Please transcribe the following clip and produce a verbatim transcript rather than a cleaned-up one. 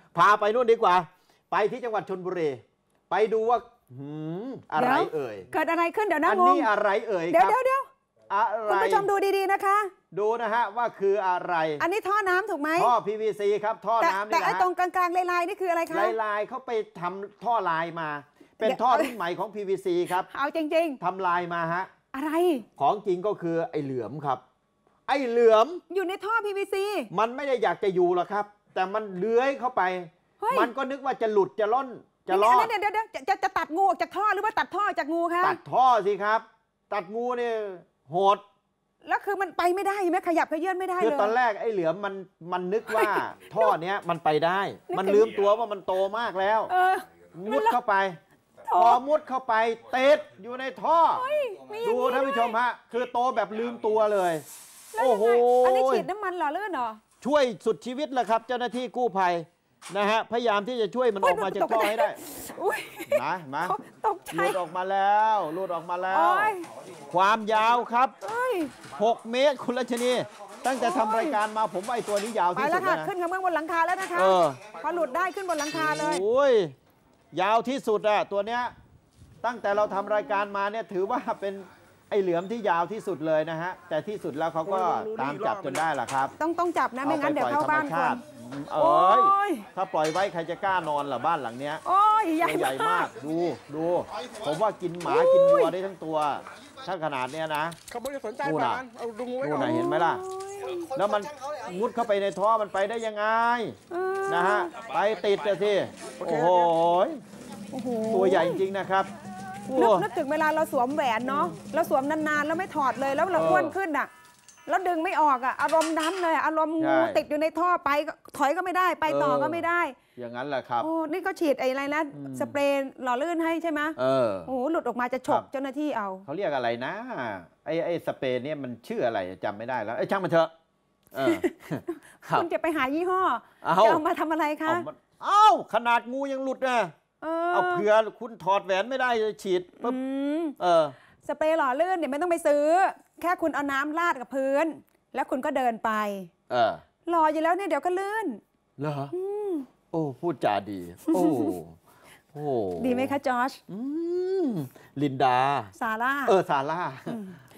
พาไปนู่นดีกว่าไปที่จังหวัดชลบุรีไปดูว่าหืมอะไรเอ่ยเกิดอะไรขึ้นเดี๋ยวนะอันนี้อะไรเอ่ยเดี๋ยวเดี๋ยวเดี๋ยวอะไรคุณผู้ชมดูดีๆนะคะดูนะฮะว่าคืออะไรอันนี้ท่อน้ำถูกไหมท่อ พี วี ซี ครับท่อน้ำนี่แหละแต่ไอ้ตรงกลางๆลายๆนี่คืออะไรคะลายๆเขาไปทำท่อลายมาเป็นท่อรุ่นใหม่ของ พี วี ซี ครับเอาจริงๆทำลายมาฮะอะไรของจริงก็คือไอ้เหลือมครับไอ้เหลือมอยู่ในท่อ พี วี ซีมันไม่ได้อยากจะอยู่หรอกครับแต่มันเลื้อยเข้าไปมันก็นึกว่าจะหลุดจะล่นจะรอดเดี๋ยวเดี๋ยวจะจะตัดงูออกจากท่อหรือว่าตัดท่อจากงูคะตัดท่อสิครับตัดงูเนี่ยโหดแล้วคือมันไปไม่ได้ไหมขยับขยื่นไม่ได้เลยคือตอนแรกไอ้เหลือมมันมันนึกว่าท่อเนี้ยมันไปได้มันลืมตัวว่ามันโตมากแล้วมุดเข้าไปพอมุดเข้าไปเตะอยู่ในท่อดูท่านผู้ชมฮะคือโตแบบลืมตัวเลยโอ้โหอันนี้ฉีดน้ำมันหล่อลื่นเหรอช่วยสุดชีวิตเลยครับเจ้าหน้าที่กู้ภัยนะฮะพยายามที่จะช่วยมันออกมาจากท่อให้ได้นะมาหลุดออกมาแล้วหลุดออกมาแล้วความยาวครับหกเมตรคุณรัชนีตั้งแต่ทำรายการมาผมว่าไอ้ตัวนี้ยาวที่สุดแล้วนะขึ้นข้างบนหลังคาแล้วนะคะพอหลุดได้ขึ้นบนหลังคาเลยโอ้ยยาวที่สุดอะตัวเนี้ยตั้งแต่เราทำรายการมาเนี่ยถือว่าเป็นไอ้เหลือมที่ยาวที่สุดเลยนะฮะแต่ที่สุดแล้วเขาก็ตามจับจนได้ล่ะครับต้องต้องจับนะไม่งั้นเดี๋ยวเข้าบ้านคนเอ้ยถ้าปล่อยไว้ใครจะกล้านอนล่ะบ้านหลังเนี้ยโอ้ยใหญ่ใหญ่มากดูดูผมว่ากินหมากินวัวได้ทั้งตัวถ้าขนาดเนี้ยนะเขาไม่ได้สนใจป่านเอาดูไว้ก่อนเห็นไหมล่ะแล้วมันมุดเข้าไปในท่อมันไปได้ยังไงนะฮะไปติดจะสิโอ้โหตัวใหญ่จริงนะครับนึกถึงเวลาเราสวมแหวนเนาะเราสวมนานๆแล้วไม่ถอดเลยแล้วเราอ้วนขึ้นอ่ะแล้วดึงไม่ออกอ่ะอารมณ์นั้นเลยอารมณ์งูติดอยู่ในท่อไปถอยก็ไม่ได้ไปต่อก็ไม่ได้อย่างนั้นแหละครับโอ้นี่ก็ฉีดอะไรนะสเปรย์หล่อลื่นให้ใช่ไหมเออโอ้หลุดออกมาจะฉกเจ้าหน้าที่เอาเขาเรียกอะไรนะไอ้ไอ้สเปรย์เนี่ยมันชื่ออะไรจำไม่ได้แล้วไอ้ช่างมันเถอะคุณจะไปหายี่ห้อจะเอามาทำอะไรคะเอ้าขนาดงูยังหลุดนะเอาเผื่อคุณถอดแหวนไม่ได้จะฉีดปุ๊บเออสเปรย์หล่อลื่นเนี่ยไม่ต้องไปซื้อแค่คุณเอาน้ำราดกับพื้นแล้วคุณก็เดินไปเออหล่ออยู่แล้วเนี่ยเดี๋ยวก็ลื่นเหรอโอ้พูดจาดีโอ้โหดีไหมคะจอร์จลินดาซาร่าเออซาร่า